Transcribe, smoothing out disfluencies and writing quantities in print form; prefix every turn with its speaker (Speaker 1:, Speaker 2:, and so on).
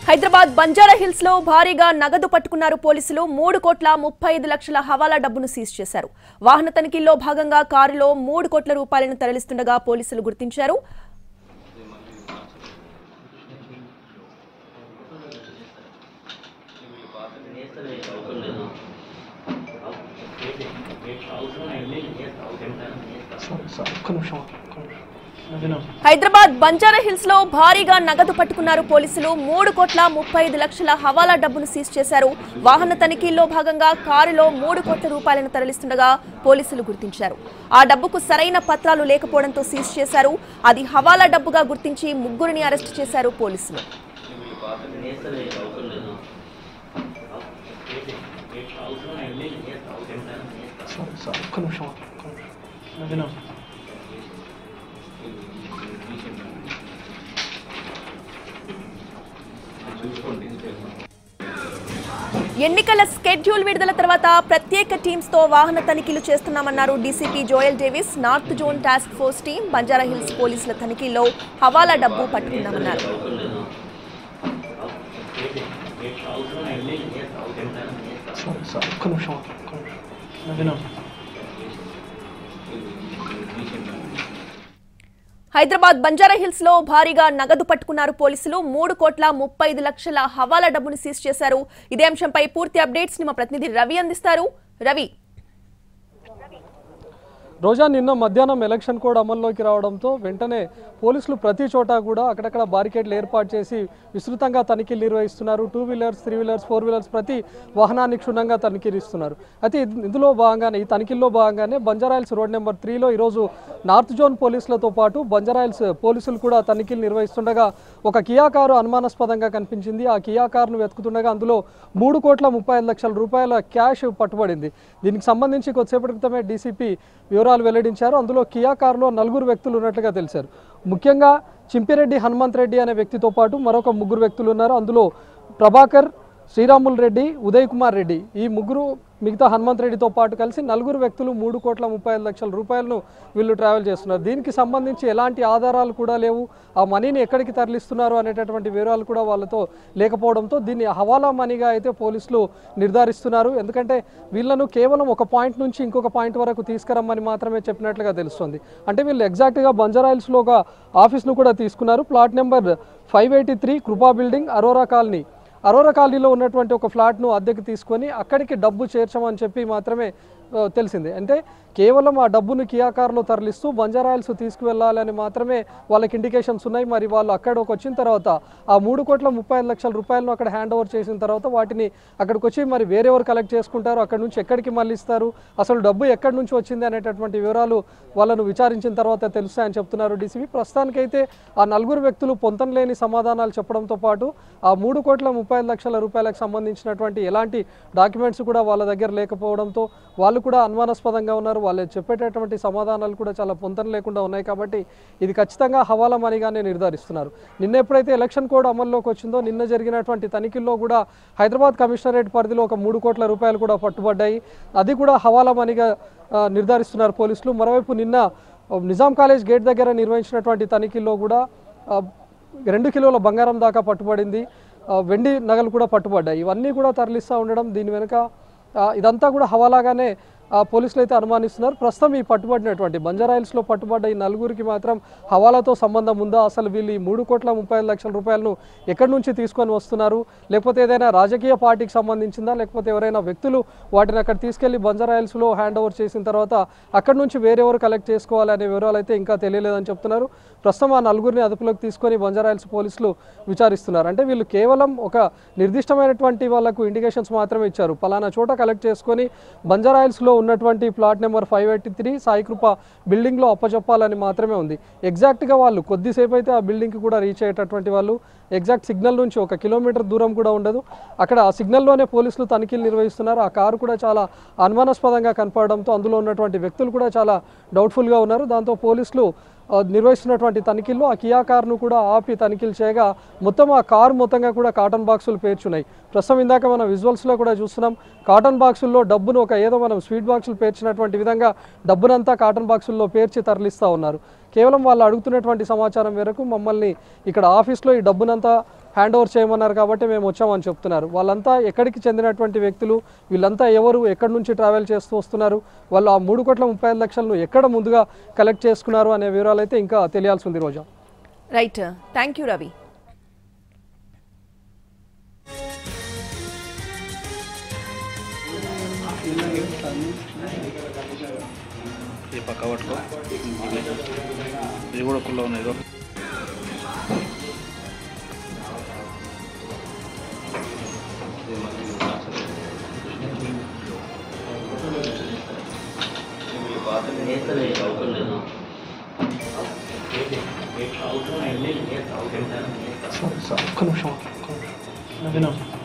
Speaker 1: Hyderabad Banjara hills లో భారీగా నగదు పట్టుకున్నారు పోలీసులు 3,35,00,000 హవాలా డబ్బును సీజ్ చేశారు. వాహన తనిఖీల్లో భాగంగా కారులో 3 కోట్ల రూపాయలను తరలిస్తుండగా పోలీసులు గుర్తించారు. హైదరాబాద్ బంజారా హిల్స్ లో భారీగా నగదు పట్టుకున్నారు పోలీసులు 3,35,00,000 హవాలా డబ్బును సీజ్ చేశారు. వాహన తనిఖీల్లో భాగంగా కారులో 3 కోట్ల రూపాయలను తరలిస్తుండగా పోలీసులు గుర్తించారు. ఆ డబ్బుకు సరైన పత్రాలు లేకపోవడంతో సీజ్ చేశారు. అది హవాలా డబ్బుగా గుర్తించి ముగ్గురిని అరెస్టు చేశారు పోలీసులు. ఎన్నికల స్కెడ్యూల్ విడుదల తర్వాత ప్రత్యేక టీమ్స్ తో వాహన తనిఖీలు చేస్తున్నామన్నారు DCP Joel Davis. North zone task force team Banjara hills పోలీసుల తనిఖీల్లో హవాలా డబ్బు పట్టుకున్నామన్నారు. హైదరాబాద్ బంజారా హిల్స్ లో భారీగా నగదు పట్టుకున్నారు పోలీసులు 3,35,00,000 హవాలా డబ్బును సీజ్ చేశారు. ఇదే అంశంపై పూర్తి అప్డేట్స్ ని మా ప్రతినిధి రవి అందిస్తారు. రవి,
Speaker 2: రోజా, నిన్న మధ్యాహ్నం ఎలక్షన్ కోడ్ అమల్లోకి రావడంతో వెంటనే పోలీసులు ప్రతి చోట కూడా అక్కడక్కడ బారికేడ్లు ఏర్పాటు చేసి విస్తృతంగా తనిఖీలు నిర్వహిస్తున్నారు. 2 వీలర్స్, 3 వీలర్స్, 4 వీలర్స్ ప్రతి వాహనాన్ని క్షుణ్ణంగా తనిఖీలు ఇస్తున్నారు. అయితే ఇందులో భాగంగానే, ఈ తనిఖీల్లో భాగంగానే బంజారాహిల్స్ రోడ్ నెంబర్ 3లో ఈరోజు నార్త్ జోన్ పోలీసులతో పాటు బంజారాహిల్స్ పోలీసులు కూడా తనిఖీలు నిర్వహిస్తుండగా ఒక కియా కారు అనుమానాస్పదంగా కనిపించింది. ఆ కియా కారును వెతుకుతుండగా అందులో 3,35,00,000 రూపాయల క్యాష్ పట్టుబడింది. దీనికి సంబంధించి కొద్దిసేపటి క్రితమే డీసీపీ వివరాలు వెల్లడించారు. అందులో కియా కారులో 4 వ్యక్తులు ఉన్నట్లుగా తెలిసారు. ముఖ్యంగా చింపిరెడ్డి హనుమంత్ రెడ్డి అనే వ్యక్తితో పాటు మరొక 3 వ్యక్తులు ఉన్నారు. అందులో ప్రభాకర్, శ్రీరాములు రెడ్డి, ఉదయ్ కుమార్ రెడ్డి, ఈ ముగ్గురు మిగతా హనుమంత్ రెడ్డితో పాటు కలిసి 4 వ్యక్తులు 3,35,00,000 రూపాయలను వీళ్ళు ట్రావెల్ చేస్తున్నారు. దీనికి సంబంధించి ఎలాంటి ఆధారాలు కూడా లేవు. ఆ మనీని ఎక్కడికి తరలిస్తున్నారు అనేటటువంటి వివరాలు కూడా వాళ్ళతో లేకపోవడంతో దీన్ని హవాలా మనీగా అయితే పోలీసులు నిర్ధారిస్తున్నారు. ఎందుకంటే వీళ్ళను కేవలం ఒక పాయింట్ నుంచి ఇంకొక పాయింట్ వరకు తీసుకురమ్మని మాత్రమే చెప్పినట్లుగా తెలుస్తుంది. అంటే వీళ్ళు ఎగ్జాక్ట్గా బంజారాహిల్స్లో ఒక ఆఫీస్ను కూడా తీసుకున్నారు. ప్లాట్ నెంబర్ 583 కృపా బిల్డింగ్, అరోరా కాలనీలో ఉన్నటువంటి ఒక ఫ్లాట్ను అద్దెకి తీసుకొని అక్కడికి డబ్బు చేర్చమని చెప్పి మాత్రమే తెలిసింది. అంటే కేవలం ఆ డబ్బును కియా కారులో తరలిస్తూ బంజారాహిల్స్ తీసుకువెళ్ళాలని మాత్రమే వాళ్ళకి ఇండికేషన్స్ ఉన్నాయి. మరి వాళ్ళు అక్కడికి వచ్చిన తర్వాత ఆ 3,35,00,000 రూపాయలను అక్కడ హ్యాండ్ ఓవర్ చేసిన తర్వాత వాటిని అక్కడికి వచ్చి మరి వేరెవరు కలెక్ట్ చేసుకుంటారు, అక్కడి నుంచి ఎక్కడికి మళ్ళిస్తారు, అసలు డబ్బు ఎక్కడి నుంచి వచ్చింది అనేటటువంటి వివరాలు వాళ్ళను విచారించిన తర్వాత తెలుస్తాయని చెప్తున్నారు డీసీపీ. ప్రస్తుతానికైతే ఆ 4 వ్యక్తులు పొంతం లేని సమాధానాలు చెప్పడంతో పాటు ఆ 3,35,00,000 రూపాయలకు సంబంధించినటువంటి ఎలాంటి డాక్యుమెంట్స్ కూడా వాళ్ళ దగ్గర లేకపోవడంతో వాళ్ళు కూడా అనుమానాస్పదంగా ఉన్నారు. వాళ్ళు చెప్పేటటువంటి సమాధానాలు కూడా చాలా పొంతం లేకుండా ఉన్నాయి. కాబట్టి ఇది ఖచ్చితంగా హవాలా మనీగానే నిర్ధారిస్తున్నారు. నిన్న ఎప్పుడైతే ఎలక్షన్ కోడ్ అమల్లోకి వచ్చిందో నిన్న జరిగినటువంటి తనిఖీల్లో కూడా హైదరాబాద్ కమిషనరేట్ పరిధిలో ఒక 3 కోట్ల రూపాయలు కూడా పట్టుబడ్డాయి. అది కూడా హవాలా మనీగా నిర్ధారిస్తున్నారు పోలీసులు. మరోవైపు నిన్న నిజాం కాలేజ్ గేట్ దగ్గర నిర్వహించినటువంటి తనిఖీల్లో కూడా 2 కిలోల బంగారం దాకా పట్టుబడింది. వెండి నగలు కూడా పట్టుబడ్డాయి. ఇవన్నీ కూడా తరలిస్తూ ఉండడం, దీని వెనుక ఇదంతా కూడా హవాలాగానే పోలీసులు అయితే అనుమానిస్తున్నారు. ప్రస్తుతం ఈ పట్టుబడినటువంటి బంజారాహిల్స్లో పట్టుబడ్డ ఈ 4 మాత్రం హవాలాతో సంబంధం ఉందా, అసలు వీళ్ళు ఈ 3,35,00,000 రూపాయలను ఎక్కడి నుంచి తీసుకొని వస్తున్నారు, లేకపోతే ఏదైనా రాజకీయ పార్టీకి సంబంధించిందా, లేకపోతే ఎవరైనా వ్యక్తులు వాటిని అక్కడ తీసుకెళ్లి బంజారాహిల్స్లో హ్యాండ్ ఓవర్ చేసిన తర్వాత అక్కడి నుంచి వేరెవరు కలెక్ట్ చేసుకోవాలనే వివరాలు అయితే ఇంకా తెలియలేదని చెప్తున్నారు. ప్రస్తుతం ఆ 4 అదుపులోకి తీసుకొని బంజారాహిల్స్ పోలీసులు విచారిస్తున్నారు. అంటే వీళ్ళు కేవలం ఒక నిర్దిష్టమైనటువంటి వాళ్ళకు ఇండికేషన్స్ మాత్రమే ఇచ్చారు. పలానా చోట కలెక్ట్ చేసుకొని బంజారాహిల్స్లో ఉన్నటువంటి ప్లాట్ నెంబర్ 583 సాయికృప బిల్డింగ్లో అప్పచెప్పాలని మాత్రమే ఉంది. ఎగ్జాక్ట్గా వాళ్ళు కొద్దిసేపు అయితే ఆ బిల్డింగ్కి కూడా రీచ్ అయ్యేటటువంటి వాళ్ళు ఎగ్జాక్ట్ సిగ్నల్ నుంచి 1 కిలోమీటర్ దూరం కూడా ఉండదు. అక్కడ ఆ సిగ్నల్లోనే పోలీసులు తనిఖీలు నిర్వహిస్తున్నారు. ఆ కారు కూడా చాలా అనుమానాస్పదంగా కనపడడంతో అందులో ఉన్నటువంటి వ్యక్తులు కూడా చాలా డౌట్ఫుల్గా ఉన్నారు. దాంతో పోలీసులు నిర్వహిస్తున్నటువంటి తనిఖీల్లో ఆ కియా కారును కూడా ఆపి తనిఖీలు చేయగా మొత్తం ఆ కారు మొత్తంగా కూడా కాటన్ బాక్సులు పేర్చున్నాయి. ప్రస్తుతం ఇందాక మనం విజువల్స్లో కూడా చూస్తున్నాం. కాటన్ బాక్సుల్లో డబ్బును ఏదో మనం స్వీట్ బాక్సులు పేర్చినటువంటి విధంగా డబ్బునంతా కాటన్ బాక్సుల్లో పేర్చి తరలిస్తూ ఉన్నారు. కేవలం వాళ్ళు అడుగుతున్నటువంటి సమాచారం మేరకు మమ్మల్ని ఇక్కడ ఆఫీస్లో ఈ డబ్బునంతా హ్యాండ్ ఓవర్ చేయమన్నారు కాబట్టి మేము వచ్చామని చెప్తున్నారు. వాళ్ళంతా ఎక్కడికి చెందినటువంటి వ్యక్తులు, వీళ్ళంతా ఎవరు, ఎక్కడి నుంచి ట్రావెల్ చేస్తూ వస్తున్నారు, వాళ్ళు ఆ 3,35,00,000 ఎక్కడ ముందుగా కలెక్ట్ చేసుకున్నారు అనే వివరాలు అయితే ఇంకా తెలియాల్సి ఉంది. Roja.
Speaker 1: Right, thank you Ravi.
Speaker 3: ये पक्का पట్టుకో ఇది కూడా కుల్ల ఉన్నాయి ఒక్క నిమిషం